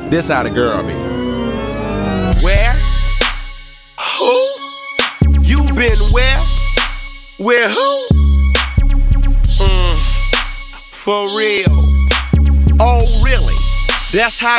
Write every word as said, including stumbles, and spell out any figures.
This how the girl be. Where? Who? You been where? Where who? Mm, for real. Oh really? That's how